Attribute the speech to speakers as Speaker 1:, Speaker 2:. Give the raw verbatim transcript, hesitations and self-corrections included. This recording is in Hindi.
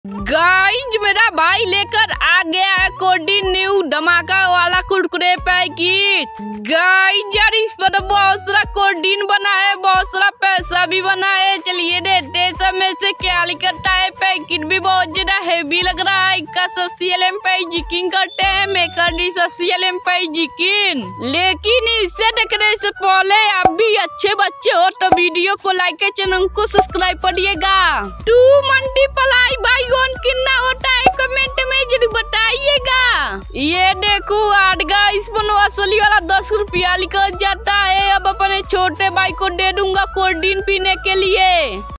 Speaker 1: गाइस मेरा भाई लेकर आ गया है कोडी न्यू धमाका वाला कुरकुरे पैकेट। गाइस यार इस पर बहुत सारा कोडीन बना है, बहुत सारा पैसा भी बना है। चलिए देखते सब में से क्या लिखता है। पैकेट भी बहुत ज्यादा हेवी लग रहा है। इसका सोशल पैकेजिंग करते हैं, मेकर दी सोशल पैकेजिंग। लेकिन इससे देखने से पहले आप भी अच्छे बच्चे हो तो वीडियो को लाइक के चैनल को सब्सक्राइब करिएगा। टू मल्टीप्लाई बाई वन कितना होता है कमेंट में जरूर बताइएगा। ये देखो आठ गाइस असली वाला दस रुपया लिखा जाता है। अब अपने छोटे भाई को दे दूंगा कोल्ड ड्रिंक पीने के लिए।